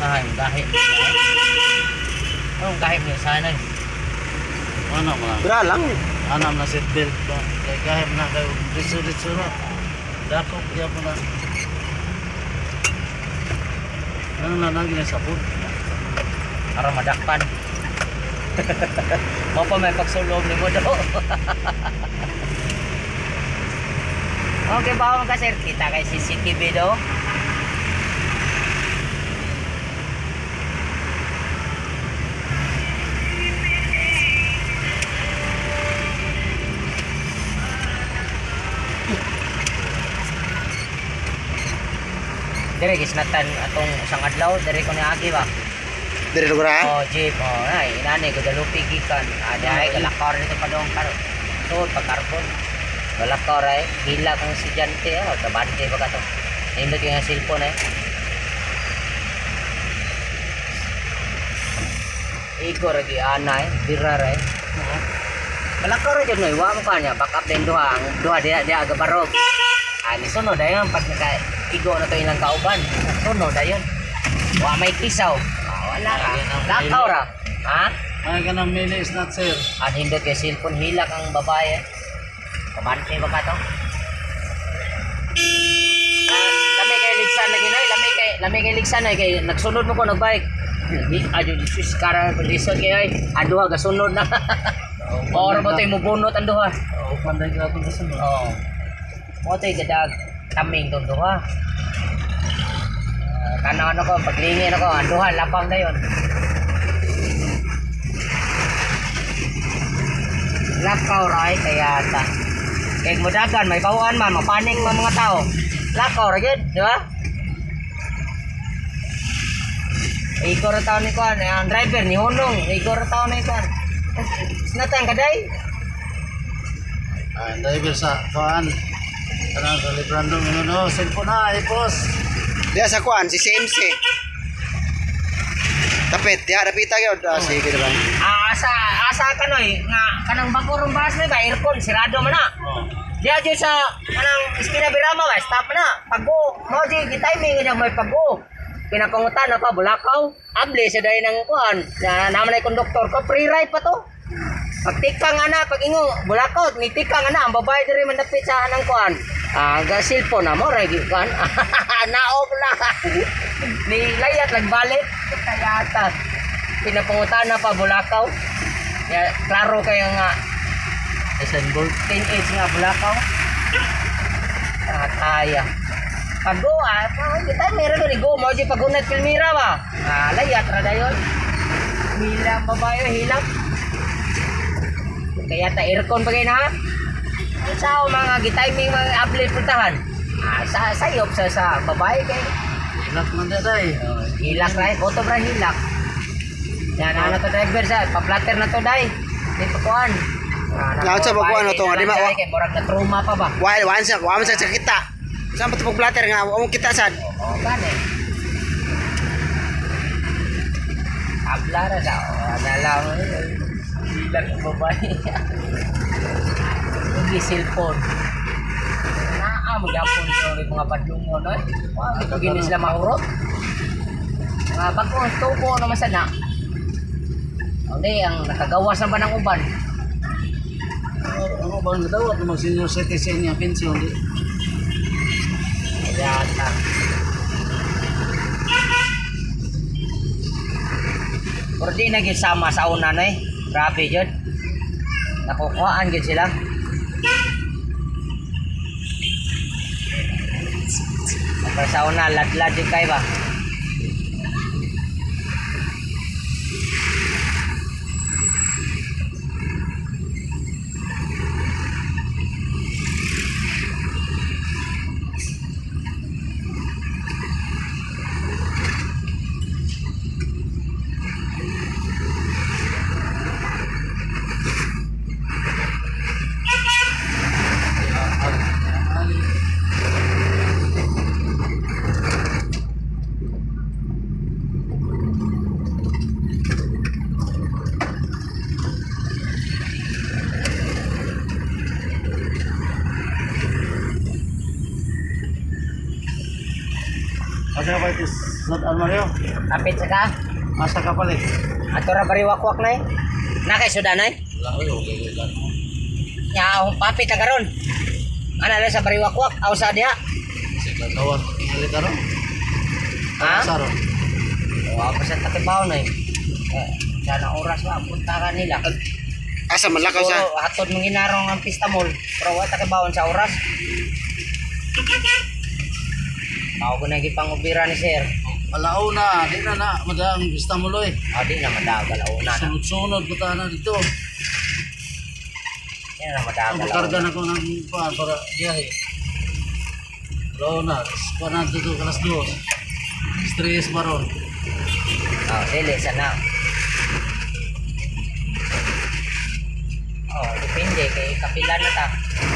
Ay, gahit. Anong gahit niya sana? Ano mo lang? Bra lang. Ano na seatbelt ba? Kaya gahit na kayo. Ritso na. Dako, kaya po na. Ano na lagi na sapod? Para madakpan. Mau pa may pagsulong ni mo daw. Okay, bawang ka sir. Kita kay CCTV daw. Dire gisnatan atong isang adlaw, dire ko niagi ba? Dire lugar ha? Oh, jeep. Oh, ay inani Guadalupe gikan. Ada ay galakar dito pa dong karo. So, pagkarbon. Galakar ay hila kang estudyante, oh, tabante ba ka to? Nindot yung cellphone eh. Iko lagi anay, birar eh. Galakar jud no, wa mo kanya, backup din duha dia aga barog. Ani sunod dayon pag naka igo na to ilang kauban. Sunod dayon. Wa may kisaw. Wala ra. Lakaw ra. Ha? Ay ka ng mini is not sir. Hindot kay cellphone hilak ang babae. Kabante ba ka to? Lami kay ligsan lagi na, lami kay ligsan na kay nagsunod mo ko nagbike. Ayo Jesus kara lisod kay ay aduha ga sunod na. Or mo tay mo bunot ang duha. O panday ka itong kasunod. Oo. Mo tay gadag taming tong duha. Kanang ano ko paglingin ako ang duha lapang dayon. Lakaw ray kaya ta. Kaya mudagan may bawaan man mapaning man mga tao. Lakaw ra gyud, di ba? Ikaw ra taon ni kuan, ang driver ni Hunong, ikaw ra taon ni kuan. Sinatang kaday. Ay, driver sa kuan. Kanang sa librando no, cellphone na, ipos. Dia sa kuan si CMC. Tapit, dia dapita gyud. Sige diba? Asa kanoy nga kanang bagorong bas ni ba aircon sirado man na. Oh. Dia jud sa kanang iskina Birama ba stop na. Pago, mo di timing nga may pago. Pinapangutan na pa Bulakaw. Able sa day nang kuan. Na naman ay konduktor ko free ride pa to. Pagtikang ana pag ingo Bulakaw ni tikang ana ang babae diri man dapit sa anang kuan. Ga cellphone na mo ra gyud kan. Naog na. Ni layat nagbalik kaya ata. Pinapangutan na pa Bulakaw. Ya klaro kaya nga Isenbol. teenage nga Bulakaw. Ataya. Pago kita meron ni go mo di pagunat Pilmira ba. Layat ra dayon. Hilang babae hilang. Kaya ta aircon pa kay na. Sao mga gitiming mga upload putahan. Sayop sa babae kay. Hilak man day. Hilak ra, auto bra hilak. Yan ana to driver sa pa-platter na to dai. Di pakuan. Laot sa bakuan to nga di ba? Kay murag na trauma pa ba. Wa man sa kita. Saan pa tupag blatter nga wa mo kita sad. Oo gani. Ablara daw. Adalaw. Hilak ang babae. Hindi cellphone. Mo gyapon yung mga badlungon no. Wa ito gini sila mahurot. Mga bagong tubo naman sana. Hindi ang nakagawas na ba ng uban? Ano ba ang daw at mag senior citizen niya pensyon di. Ayan na. Pero di na gyud sama sa una na eh. Grabe jud. Nakukuhaan gyud sila. Para sa una, ladlad yung kayo ba? Asa ka itis not Mario? Kapit sa ka. Asa ka palit? Ato ra bariwakwak na eh. Na kay sudanay. Wala oy, okay lang. Ya, papit na karon. Ana na sa bariwakwak, aw sa diha. Sige, tawag. Ngali ka ro? Ha? Asa ro? Wa pa sa takibaw na eh. Sana oras wa punta ka nila. Asa malakaw sa. Siguro hatod mong ginarong ang pista mall. Pero wa takibawon sa oras. Tao ko na gipangubira ni sir. Alaw na, di na madang bista mo loy. Di na madagal una na. Sunod-sunod puta na dito. Di na Ang madagal karga na ko ng paan para biyahe. Alaw na, kuha na dito kalas 2. Stress maron. Dili sana. Depende kay kapila na ta.